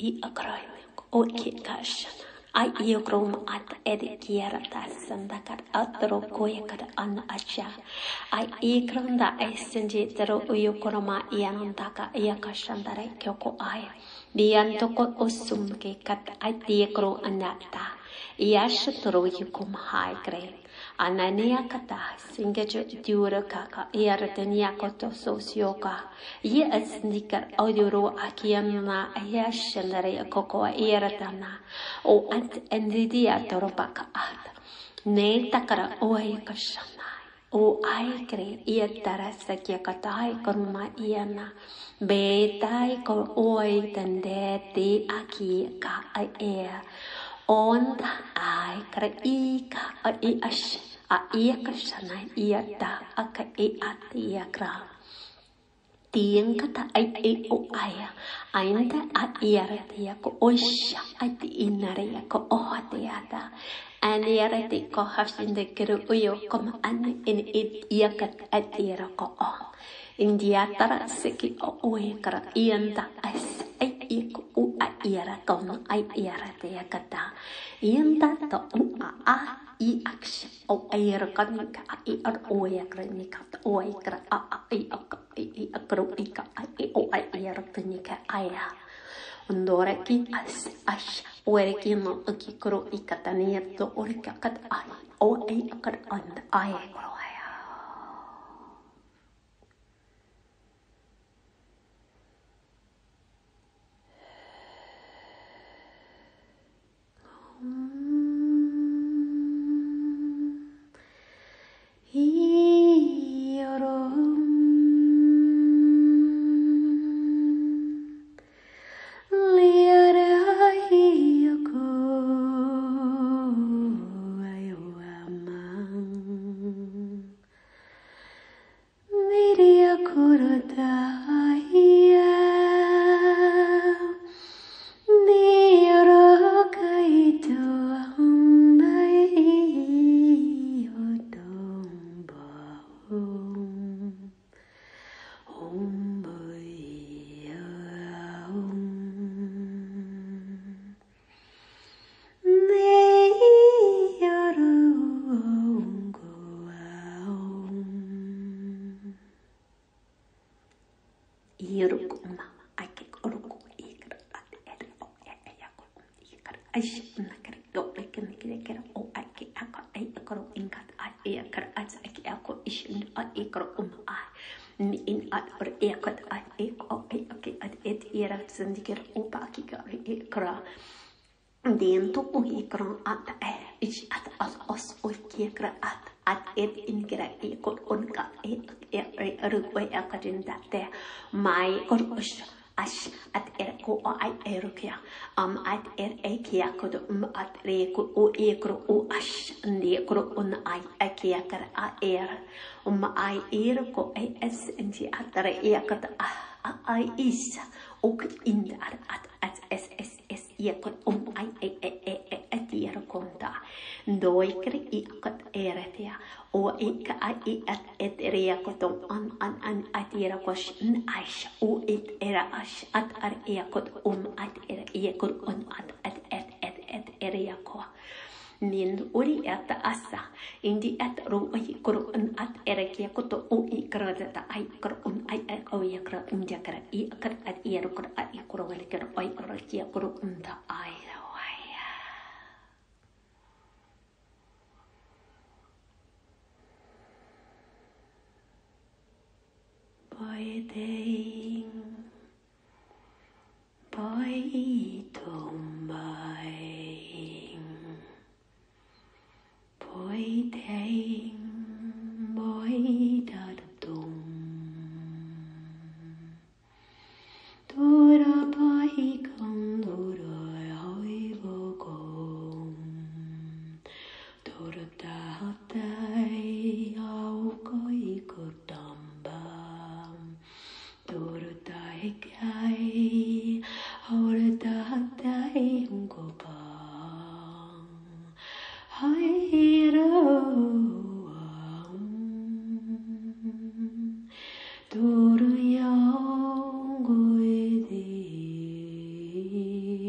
i akrai o ki kashan ai iokrom at edikiera tasandakar atro koyakar an acha ai ikranda esenje tero uyokoroma ianandaka iakashandare kyoko ai biantoko osum ke kat ai tiekro anata iashtro yukum hai gre anania kata singejo diura kaka iartenia koto sosioka ye asnikar audioro akiana ayashandare koko iartana o ant endidia torobaka at ne takara oe kashana o ai kre iatara sakya katai korma iana betai ko oe tande te aki ka ai onda ai kra ika ai ash a iakashana iata aka e atiakra tiang kata ai o aya ainda a iaratia ko osha ati inaria ko ohatiata aniarati ko hafinde kero uyo kom an in it iakat atira ko o indiatara seki o oekara ianda as ai iko u a iara kom ai iaratia kata ianda to u a I action o air kanika I ar oya kranika oya kra I akro ika I o air kanika aya undora ki as ash oereki no aki kro ika tania to orika kat ai o ai akar and aya kro aya Zendikir upa kika ikra dentro o ikra at ich at os o kikra at et inkra ikon onka rugwe akadinda te mai korus ash at ko ai erukia at ekia ko at re ko o ikro o ash ndi kro on ai akia kra a ai ko as ndi at re yakat ai is ook in de at s yakot ai atier konta doi kri ikat eretia o ik ai at eria kotom an atier kos aish o it era ash at ar yakot at er yakot on at eria ko nin uri at asa indi at ro ai kro at erekia koto o ikrata ai kro ai o yakra india kra I akar at iero kro at ikro wal kro ai rakia kro unda ai waya boy tombai boy da tum Dora pai con dora hoi vô cùng Dora ta tai au coi cô đầm bam Dora tai kai Dora ta tai hung cô bam Hai ro Dora yao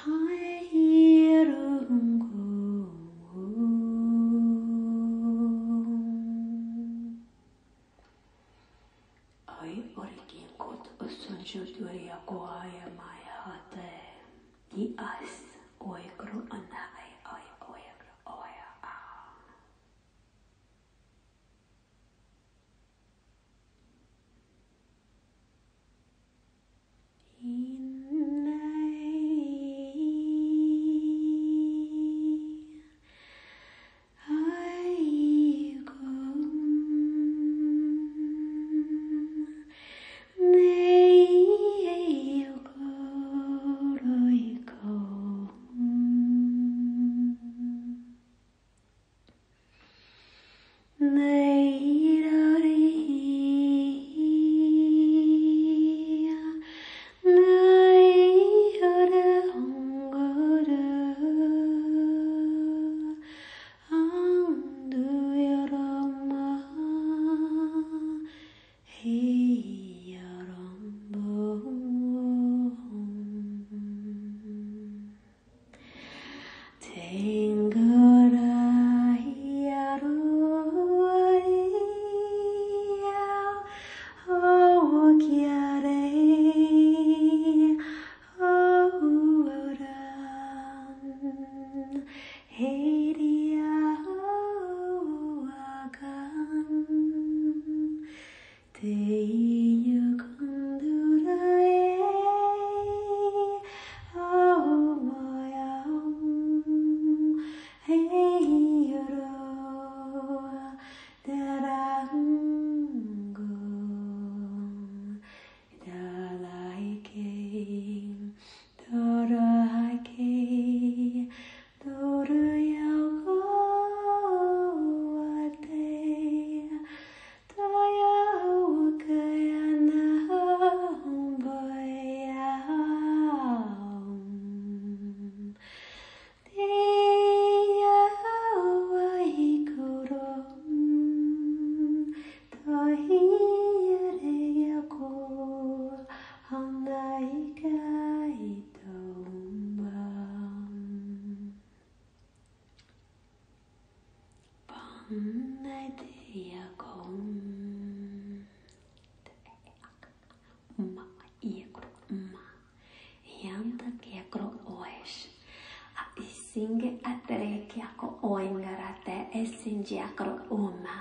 Singe atere kiako oingarate esinjiakro uma.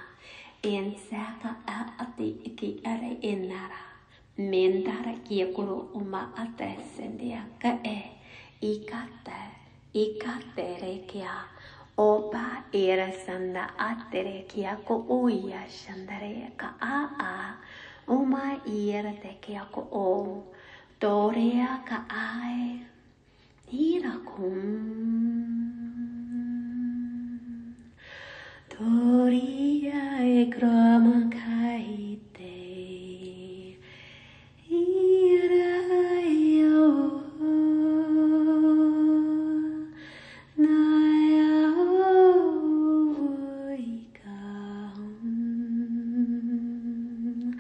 Ensaka a ati iki are inara. Mendara kiakuro uma ate sendiaka ikate kia. Opa era sanda atere kiako uya shandare ka uma era te kiako o. Dorea ka ai. Irakum Doria e grama kaite Ira yo Naya oikam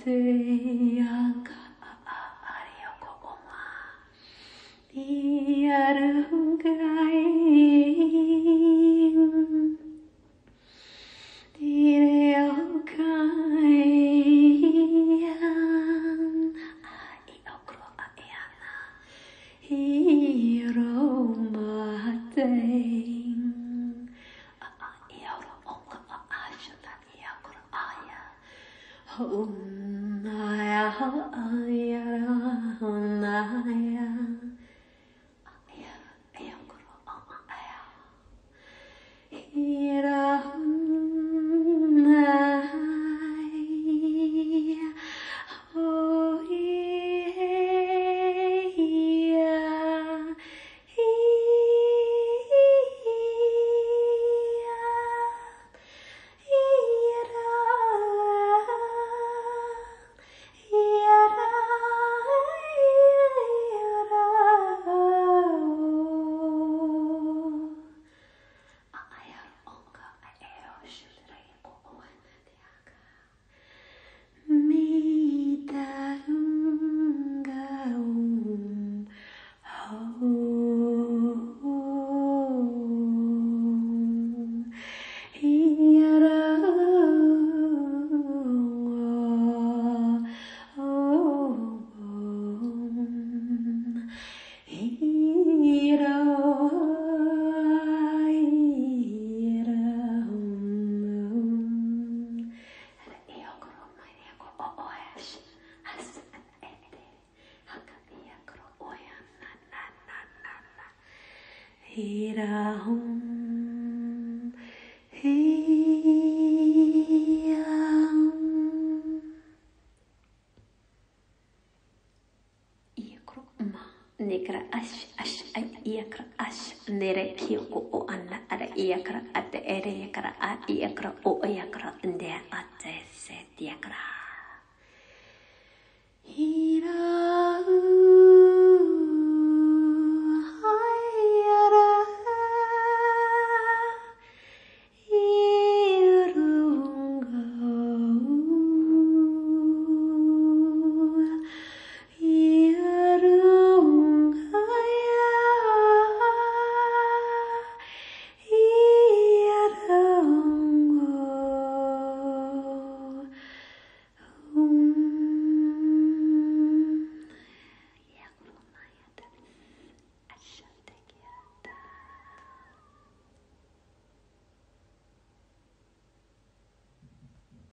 Nekra ash iakra ash nere kioko o anna ara iakra ate ere iakra a iakra o iakra nde ate se diakra. Hira